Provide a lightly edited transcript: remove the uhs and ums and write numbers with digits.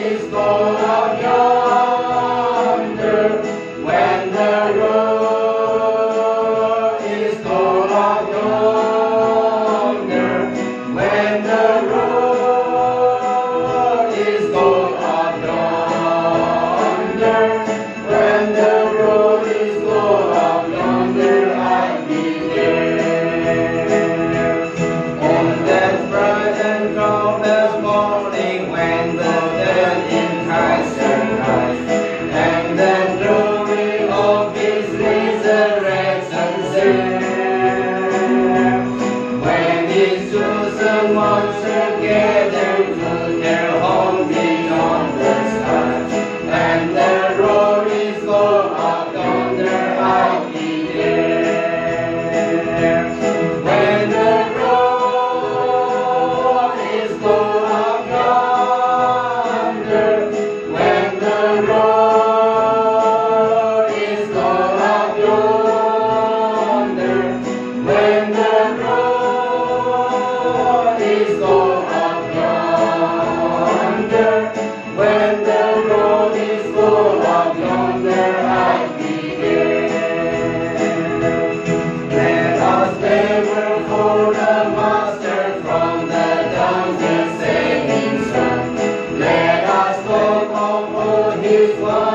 is full of yonder, when the road is full of yonder, when the road is full of yonder, when the road is full of yonder, I'll be there. On that bright and cloudless morning, when the dead in Christ arise, and the glory of His resurrection share, when His chosen ones are gathered to their home beyond the sky, and the road is full of yonder, I'll be there. When the road is full of yonder, when the road is full of yonder, when the road is full of yonder, when the road is full of yonder, I'll be there. Let us labor for the Master from the downward saving sun. Let us hope on His word.